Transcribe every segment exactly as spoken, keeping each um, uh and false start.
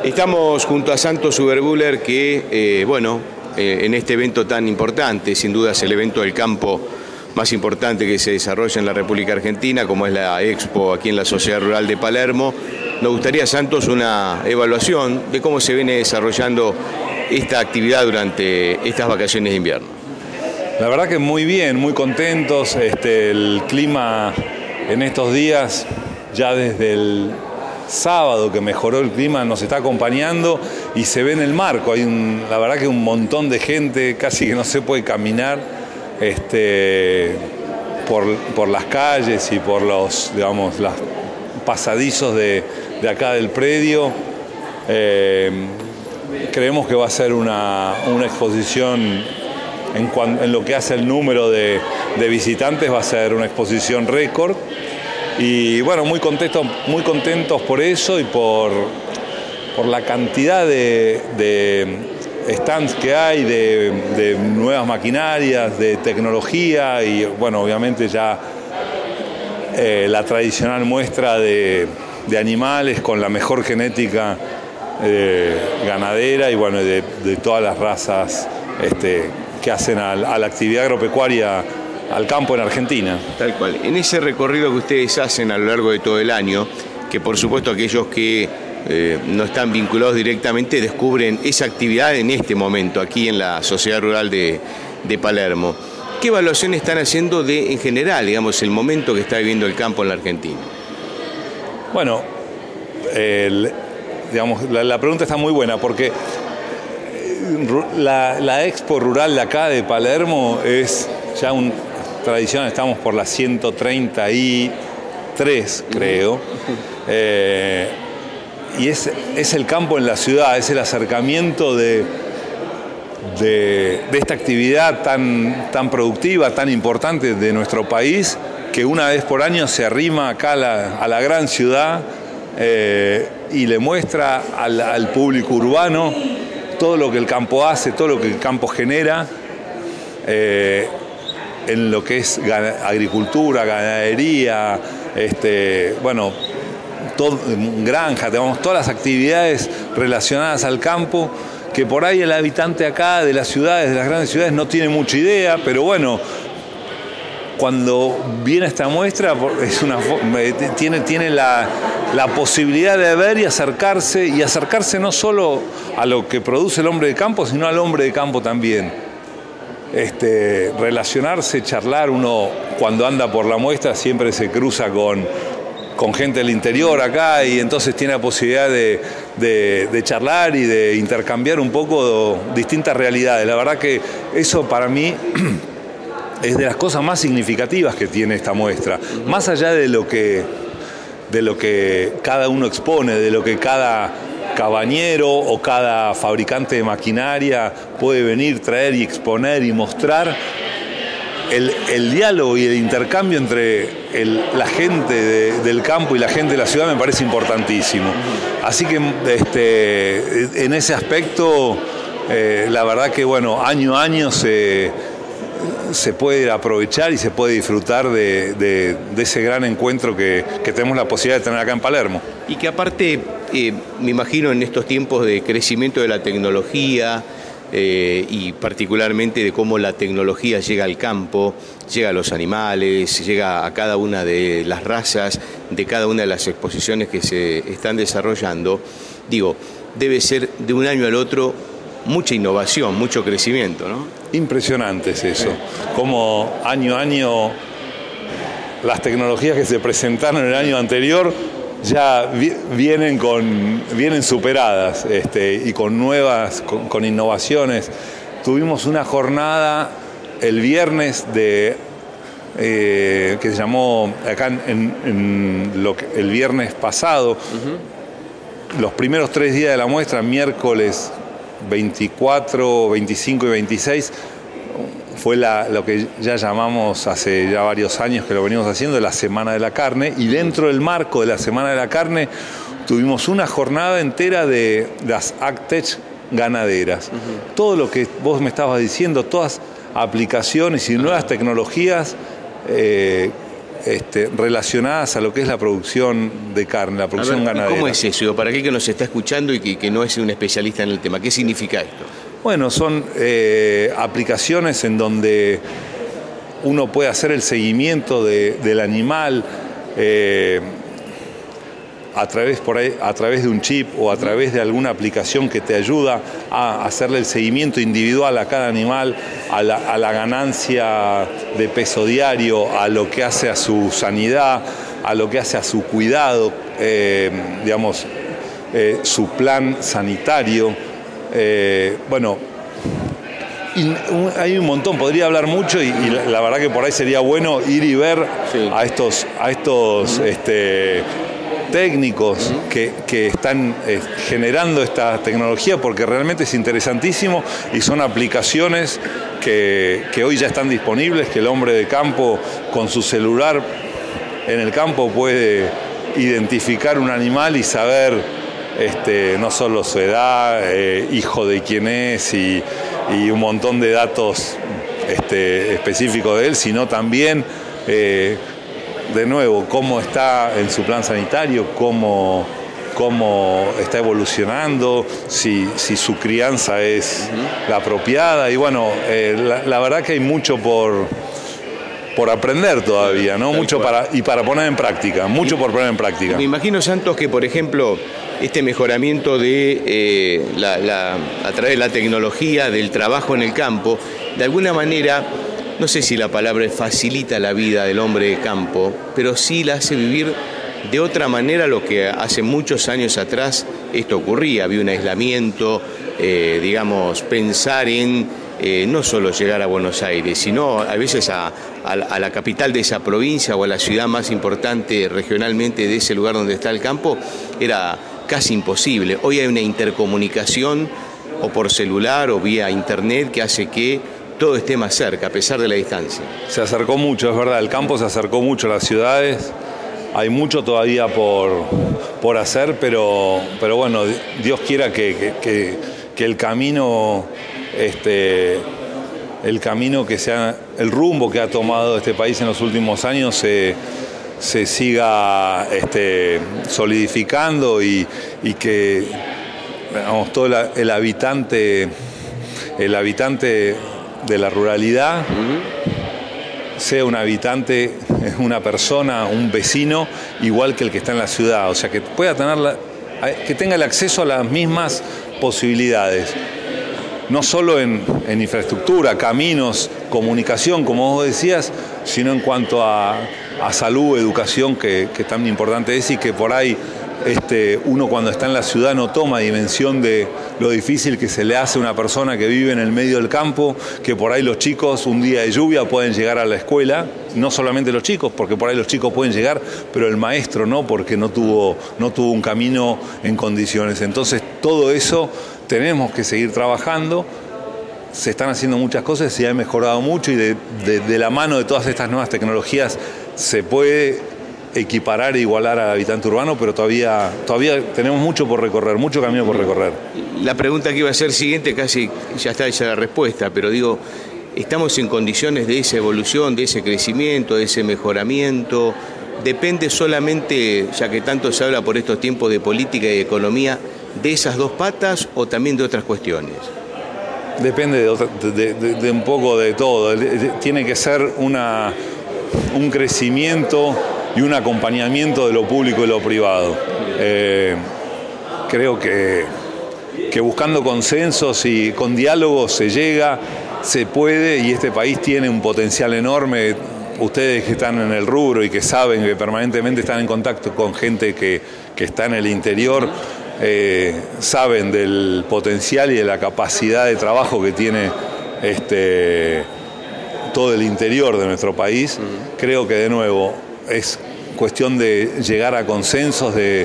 Estamos junto a Santos Uberbuller que, eh, bueno, eh, en este evento tan importante, sin duda es el evento del campo más importante que se desarrolla en la República Argentina, como es la Expo aquí en la Sociedad Rural de Palermo. Nos gustaría, Santos, una evaluación de cómo se viene desarrollando esta actividad durante estas vacaciones de invierno. La verdad que muy bien, muy contentos. Este, el clima en estos días, ya desde el sábado que mejoró el clima, nos está acompañando y se ve en el marco. Hay un, la verdad que un montón de gente, casi que no se puede caminar este, por, por las calles y por los, digamos, los pasadizos de, de acá del predio. Eh, creemos que va a ser una, una exposición, en, cuan, en lo que hace el número de, de visitantes, va a ser una exposición récord. Y bueno, muy contentos, muy contentos por eso y por, por la cantidad de, de stands que hay, de, de nuevas maquinarias, de tecnología y bueno, obviamente ya eh, la tradicional muestra de, de animales con la mejor genética eh, ganadera y bueno, de, de todas las razas este, que hacen a, a la actividad agropecuaria al campo en Argentina. Tal cual. En ese recorrido que ustedes hacen a lo largo de todo el año, que por supuesto aquellos que eh, no están vinculados directamente descubren esa actividad en este momento, aquí en la Sociedad Rural de, de Palermo. ¿Qué evaluación están haciendo de, en general, digamos, el momento que está viviendo el campo en la Argentina? Bueno, el, digamos, la, la pregunta está muy buena porque la, la Expo Rural de acá de Palermo es ya un tradición, estamos por las ciento treinta y tres, creo, eh, y es, es el campo en la ciudad, es el acercamiento de, de, de esta actividad tan, tan productiva, tan importante de nuestro país, que una vez por año se arrima acá a la, a la gran ciudad eh, y le muestra al, al público urbano todo lo que el campo hace, todo lo que el campo genera, eh, en lo que es agricultura, ganadería, este, bueno, todo, granja, tenemos todas las actividades relacionadas al campo, que por ahí el habitante acá de las ciudades, de las grandes ciudades, no tiene mucha idea, pero bueno, cuando viene esta muestra, es una, tiene, tiene la, la posibilidad de ver y acercarse, y acercarse no solo a lo que produce el hombre de campo, sino al hombre de campo también. Este, relacionarse, charlar, uno cuando anda por la muestra siempre se cruza con, con gente del interior acá y entonces tiene la posibilidad de, de, de charlar y de intercambiar un poco distintas realidades. La verdad que eso para mí es de las cosas más significativas que tiene esta muestra, más allá de lo que, de lo que cada uno expone, de lo que cada cabañero o cada fabricante de maquinaria puede venir, traer y exponer y mostrar. El, el diálogo y el intercambio entre el, la gente de, del campo y la gente de la ciudad me parece importantísimo. Así que este, en ese aspecto, eh, la verdad que bueno, año a año se, se puede aprovechar y se puede disfrutar de, de, de ese gran encuentro que, que tenemos la posibilidad de tener acá en Palermo. Y que aparte, eh, me imagino en estos tiempos de crecimiento de la tecnología eh, y particularmente de cómo la tecnología llega al campo, llega a los animales, llega a cada una de las razas, de cada una de las exposiciones que se están desarrollando, digo, debe ser de un año al otro mucha innovación, mucho crecimiento, ¿no? Impresionante es eso, como año a año las tecnologías que se presentaron el año anterior ya vi, vienen, con, vienen superadas este, y con nuevas, con, con innovaciones. Tuvimos una jornada el viernes de, eh, que se llamó, acá en, en lo que, el viernes pasado, uh-huh. Los primeros tres días de la muestra, miércoles veinticuatro, veinticinco y veintiséis, fue la, lo que ya llamamos hace ya varios años que lo venimos haciendo, la Semana de la Carne, y dentro del marco de la Semana de la Carne tuvimos una jornada entera de las AgTech ganaderas. Uh-huh. Todo lo que vos me estabas diciendo, todas aplicaciones y nuevas tecnologías eh, este, relacionadas a lo que es la producción de carne, la producción ver, ganadera. ¿Cómo es eso? Para aquel que nos está escuchando y que, que no es un especialista en el tema, ¿qué significa esto? Bueno, son eh, aplicaciones en donde uno puede hacer el seguimiento de, del animal eh, a través, por ahí, a través de un chip o a través de alguna aplicación que te ayuda a hacerle el seguimiento individual a cada animal, a la, a la ganancia de peso diario, a lo que hace a su sanidad, a lo que hace a su cuidado, eh, digamos, eh, su plan sanitario. Eh, bueno, y un, hay un montón, podría hablar mucho y, y la, la verdad que por ahí sería bueno ir y ver sí. a estos, a estos uh-huh. este, técnicos uh-huh. que, que están eh, generando esta tecnología, porque realmente es interesantísimo y son aplicaciones que, que hoy ya están disponibles, que el hombre de campo con su celular en el campo puede identificar un animal y saber Este, no solo su edad, eh, hijo de quién es y, y un montón de datos este, específicos de él, sino también, eh, de nuevo, cómo está en su plan sanitario, cómo, cómo está evolucionando, si, si su crianza es uh-huh. la apropiada. Y bueno, eh, la, la verdad que hay mucho por... por aprender todavía, ¿no? Mucho para, y para poner en práctica, mucho por poner en práctica. Me imagino, Santos, que por ejemplo, este mejoramiento de eh, la, la, a través de la tecnología, del trabajo en el campo, de alguna manera, no sé si la palabra facilita la vida del hombre de campo, pero sí la hace vivir de otra manera lo que hace muchos años atrás esto ocurría. Había un aislamiento, eh, digamos, pensar en Eh, no solo llegar a Buenos Aires, sino a veces a, a, a la capital de esa provincia o a la ciudad más importante regionalmente de ese lugar donde está el campo, era casi imposible. Hoy hay una intercomunicación o por celular o vía internet que hace que todo esté más cerca, a pesar de la distancia. Se acercó mucho, es verdad, el campo se acercó mucho a las ciudades, hay mucho todavía por, por hacer, pero, pero bueno, Dios quiera que, que, que, que el camino... Este, el camino que sea, el rumbo que ha tomado este país en los últimos años se, se siga este, solidificando y, y que digamos, todo la, el habitante el habitante de la ruralidad uh-huh. sea un habitante, una persona, un vecino igual que el que está en la ciudad, o sea que pueda tener la, que tenga el acceso a las mismas posibilidades. No solo en, en infraestructura, caminos, comunicación, como vos decías, sino en cuanto a, a salud, educación, que, que tan importante es y que por ahí este, uno cuando está en la ciudad no toma dimensión de lo difícil que se le hace a una persona que vive en el medio del campo, que por ahí los chicos un día de lluvia pueden llegar a la escuela, no solamente los chicos, porque por ahí los chicos pueden llegar, pero el maestro no, porque no tuvo, no tuvo un camino en condiciones. Entonces todo eso tenemos que seguir trabajando, se están haciendo muchas cosas, se ha mejorado mucho y de, de, de la mano de todas estas nuevas tecnologías se puede equiparar e igualar al habitante urbano, pero todavía, todavía tenemos mucho por recorrer, mucho camino por recorrer. La pregunta que iba a ser siguiente casi ya está hecha la respuesta, pero digo, ¿estamos en condiciones de esa evolución, de ese crecimiento, de ese mejoramiento? ¿Depende solamente, ya que tanto se habla por estos tiempos de política y de economía, de esas dos patas o también de otras cuestiones? Depende de, otra, de, de, de un poco de todo. Tiene que ser una, un crecimiento y un acompañamiento de lo público y lo privado. Eh, creo que, que buscando consensos y con diálogos se llega, se puede, y este país tiene un potencial enorme. Ustedes que están en el rubro y que saben que permanentemente están en contacto con gente que, que está en el interior, eh, saben del potencial y de la capacidad de trabajo que tiene este, todo el interior de nuestro país. Uh-huh. Creo que de nuevo es cuestión de llegar a consensos, de,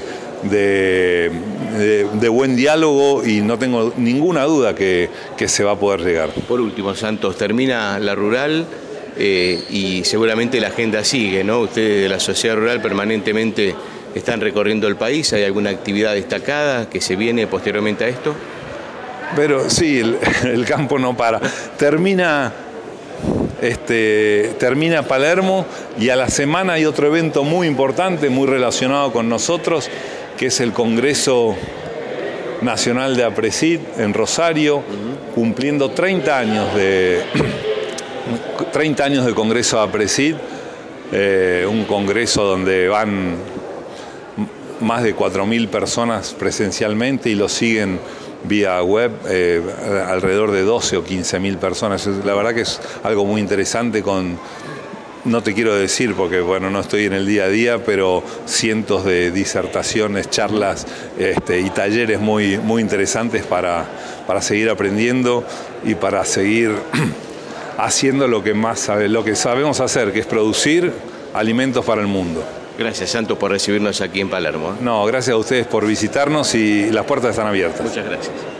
de, de, de buen diálogo, y no tengo ninguna duda que, que se va a poder llegar. Por último, Santos, termina la rural eh, y seguramente la agenda sigue, ¿no? Ustedes de la sociedad rural permanentemente están recorriendo el país. ¿Hay alguna actividad destacada que se viene posteriormente a esto? Pero sí, el, el campo no para. Termina, este, termina Palermo y a la semana hay otro evento muy importante, muy relacionado con nosotros, que es el Congreso Nacional de APRESID en Rosario, uh-huh. cumpliendo treinta años de, treinta años de Congreso de APRESID, eh, un congreso donde van más de cuatro mil personas presencialmente y lo siguen vía web, eh, alrededor de doce o quince mil personas. La verdad que es algo muy interesante con, no te quiero decir porque bueno, no estoy en el día a día, pero cientos de disertaciones, charlas este, y talleres muy, muy interesantes para, para seguir aprendiendo y para seguir haciendo lo que más sabe, lo que sabemos hacer, que es producir alimentos para el mundo. Gracias, Santos, por recibirnos aquí en Palermo. No, gracias a ustedes por visitarnos y las puertas están abiertas. Muchas gracias.